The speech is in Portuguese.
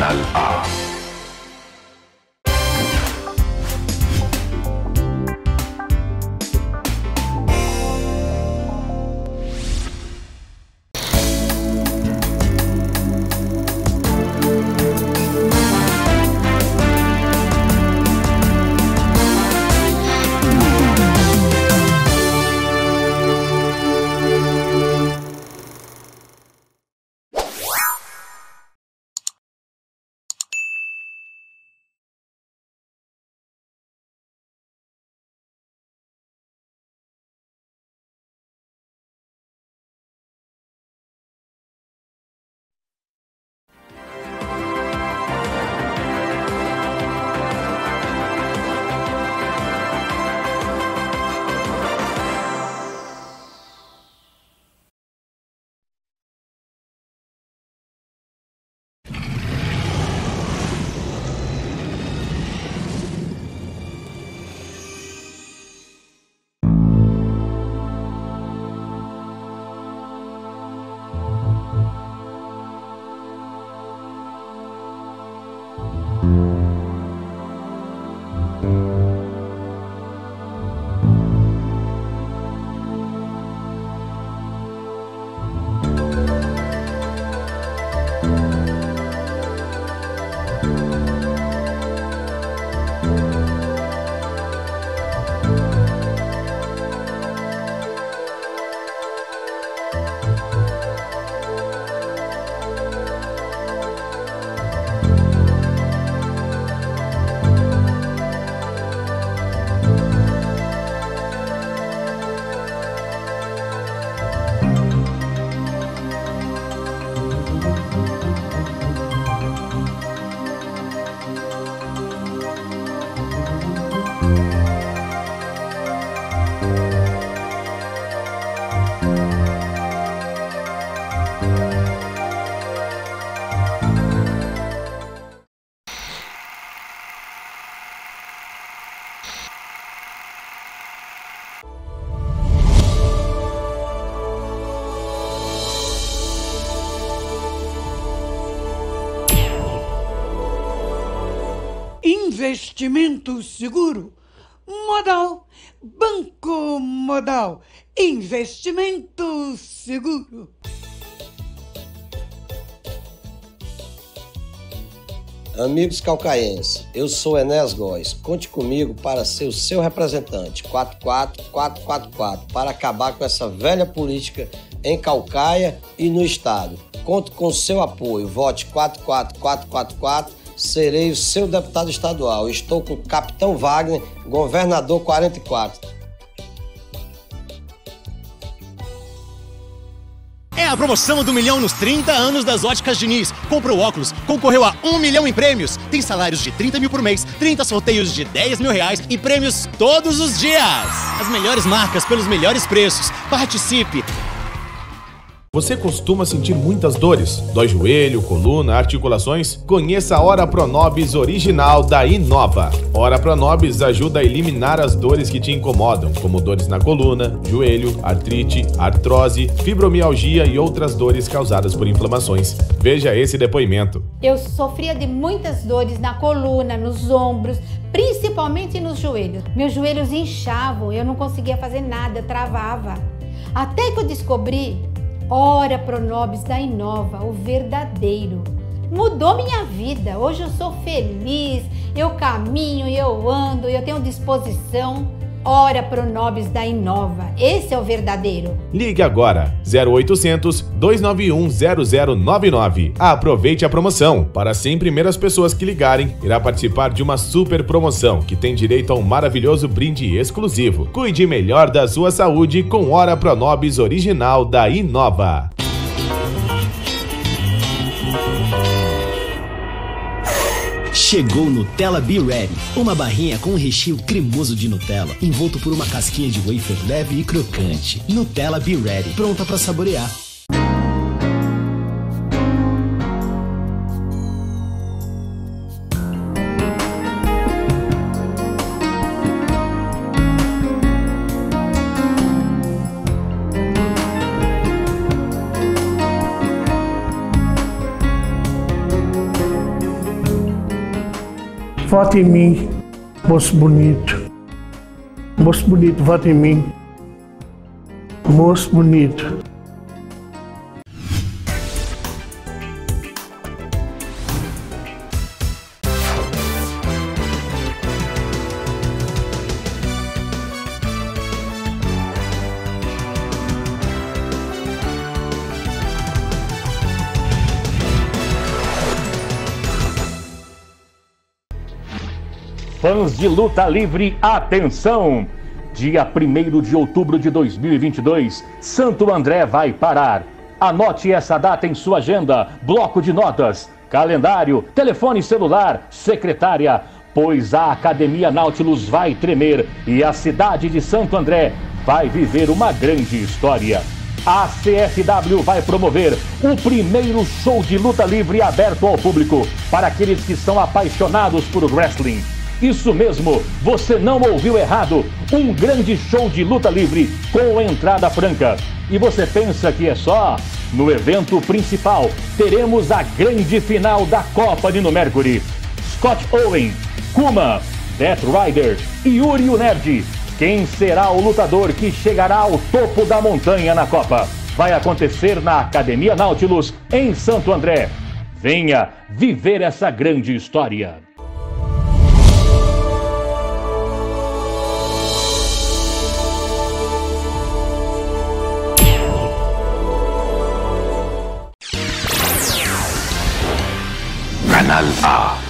Original A. Investimento seguro. Modal. Banco Modal. Investimento seguro. Amigos calcaenses, eu sou Enéas Góes. Conte comigo para ser o seu representante 44444 para acabar com essa velha política em Calcaia e no estado. Conto com seu apoio. Vote 44444. Serei o seu deputado estadual. Estou com o Capitão Wagner, governador 44. É a promoção do milhão nos 30 anos das Óticas Diniz. Comprou óculos, concorreu a 1 milhão em prêmios. Tem salários de 30 mil por mês, 30 sorteios de 10 mil reais e prêmios todos os dias. As melhores marcas pelos melhores preços. Participe! Você costuma sentir muitas dores? Dói joelho, coluna, articulações? Conheça a Ora Pronobis original da Inova. Ora Pronobis ajuda a eliminar as dores que te incomodam, como dores na coluna, joelho, artrite, artrose, fibromialgia e outras dores causadas por inflamações. Veja esse depoimento. Eu sofria de muitas dores na coluna, nos ombros, principalmente nos joelhos. Meus joelhos inchavam, eu não conseguia fazer nada, travava. Até que eu descobri Ora Pronobis da Inova, o verdadeiro. Mudou minha vida. Hoje eu sou feliz, eu caminho, eu ando, eu tenho disposição. Ora Pronobis da Inova, esse é o verdadeiro. Ligue agora, 0800 291 0099. Aproveite a promoção. Para as 100 primeiras pessoas que ligarem, irá participar de uma super promoção que tem direito a um maravilhoso brinde exclusivo. Cuide melhor da sua saúde com Ora Pronobis original da Inova. Chegou Nutella Be Ready, uma barrinha com um recheio cremoso de Nutella, envolto por uma casquinha de wafer leve e crocante. Nutella Be Ready, pronta para saborear. Vote em mim, moço bonito. Moço bonito, vote em mim. Moço bonito. Fãs de luta livre, atenção! Dia 1º de outubro de 2022, Santo André vai parar. Anote essa data em sua agenda, bloco de notas, calendário, telefone celular, secretária, pois a Academia Nautilus vai tremer e a cidade de Santo André vai viver uma grande história. A CFW vai promover o primeiro show de luta livre aberto ao público para aqueles que são apaixonados por wrestling. Isso mesmo, você não ouviu errado. Um grande show de luta livre com entrada franca. E você pensa que é só? No evento principal, teremos a grande final da Copa de No Mercury. Scott Owen, Kuma, Death Rider e Yuri o Nerd. Quem será o lutador que chegará ao topo da montanha na Copa? Vai acontecer na Academia Nautilus, em Santo André. Venha viver essa grande história. Canal A.